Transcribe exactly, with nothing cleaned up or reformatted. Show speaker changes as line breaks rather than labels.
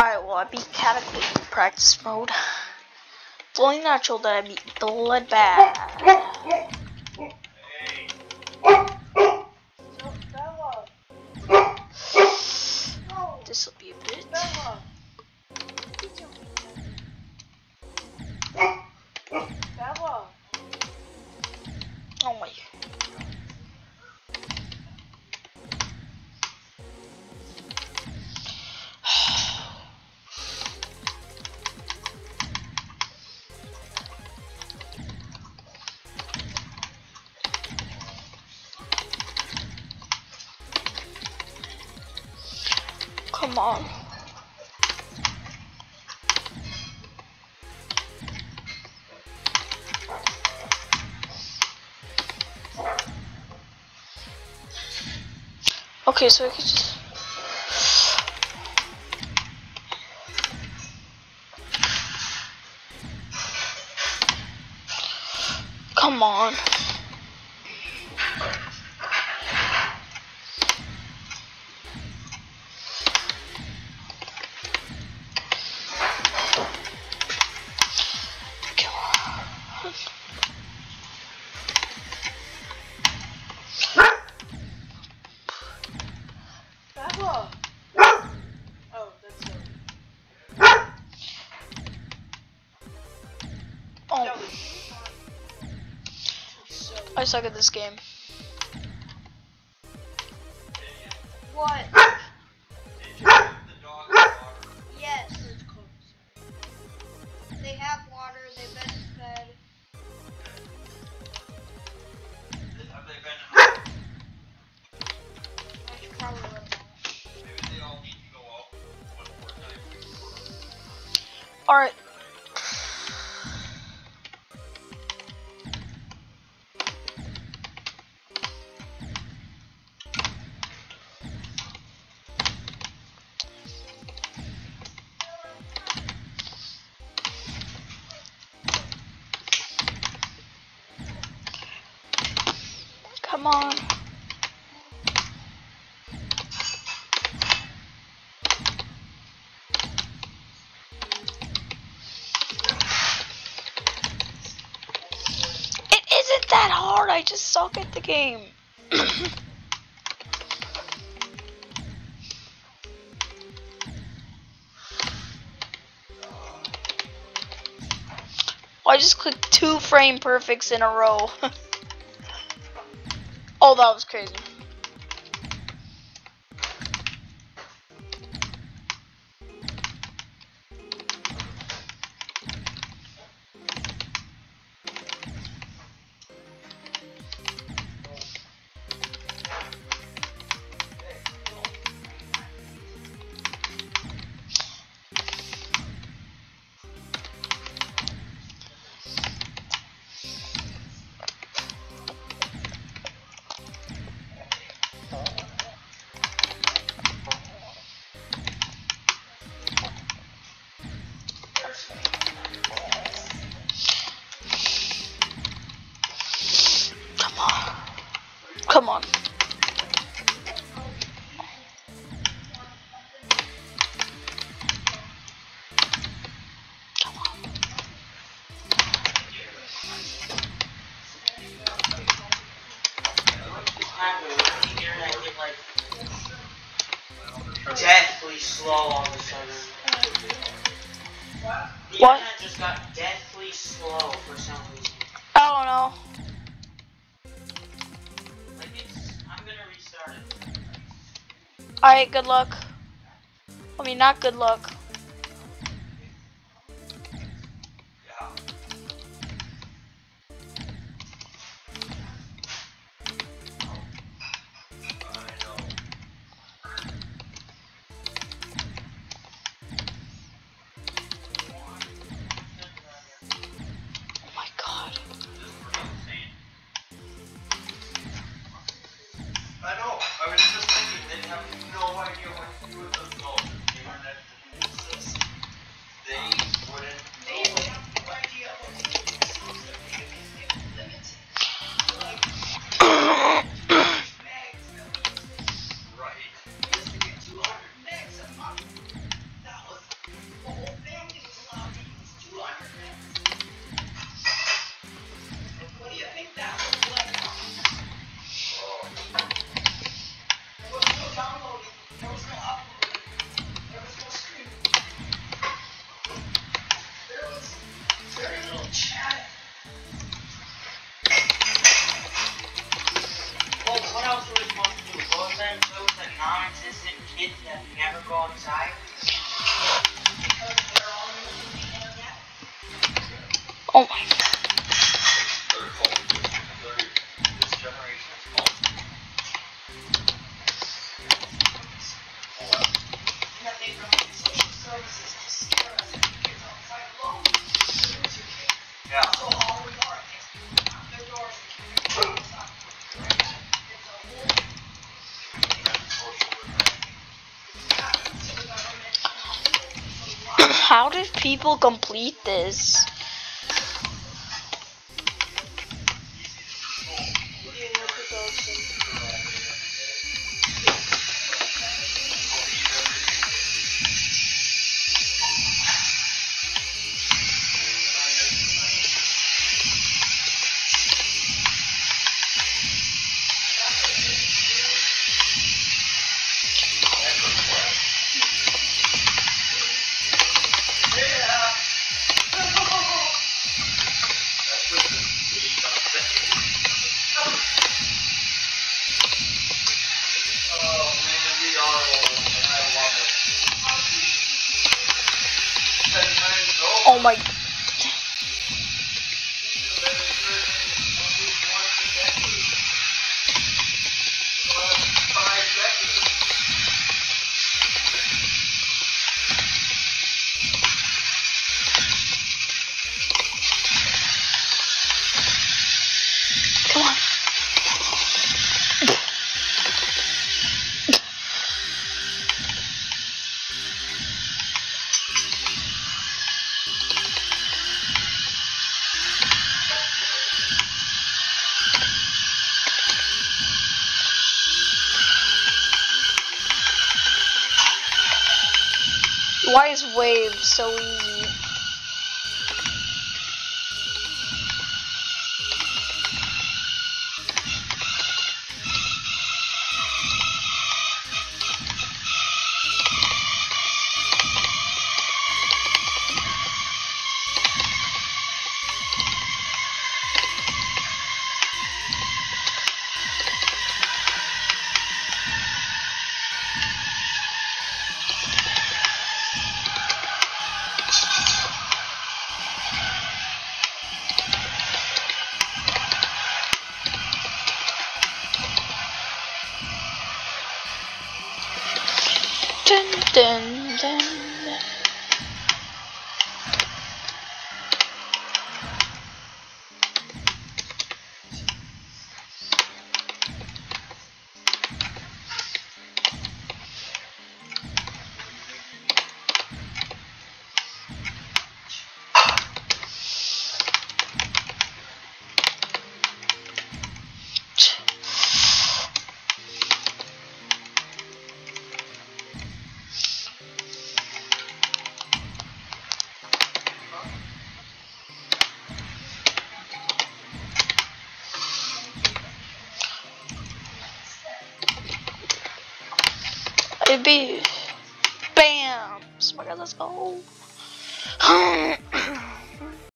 Alright, well I beat Cataclysm in practice mode. It's only natural that I beat Bloodbath. This'll be a bit. Oh my. Come on. Okay, so I can just come on. Oh. I suck at this game.
What? Yes. They have water, they've been fed.
Have they been?
I should probably let them out.
Maybe they all need to go out one more time.
Alright. Come on. It isn't that hard, I just suck at the game. I just clicked two frame perfects in a row. Oh, that was crazy. Come on. Come on.
Deathly slow all of a sudden. The
What?
internet just got deathly slow for some reason.
I don't know.
Like it's, I'm gonna restart it.
Alright, good luck. I mean, not good luck.
Yeah. I know.
Oh my god.
This is pretty insane. I know. I was just thinking they have no idea what to do with themselves. The internet
then chose the non-existent kids that never go outside? Because they're all using the internet.
Oh my.
They're called, they're, this generation is called.
That they provide social services to scare us and keep kids outside alone. To lose your kid.
Yeah.
So all we are is knock their doors and keep their kids outside. It's a whole
Social impact.
so the government can also
How did people complete this? Oh my. Come on. Why is wave so easy? Dun, dun, dun, dun. It'd be bam. Oh my god, let's go.